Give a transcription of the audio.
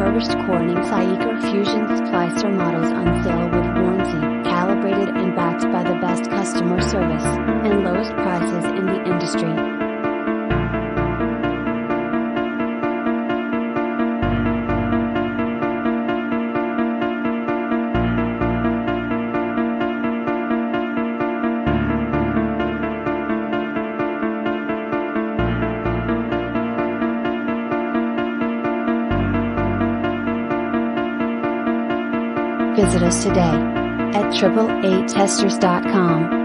refurbished Corning Cyaker Fusion Splicer models on sale with warranty, calibrated and backed by the best customer service, and lowest prices in the industry. Visit us today at 888testers.com.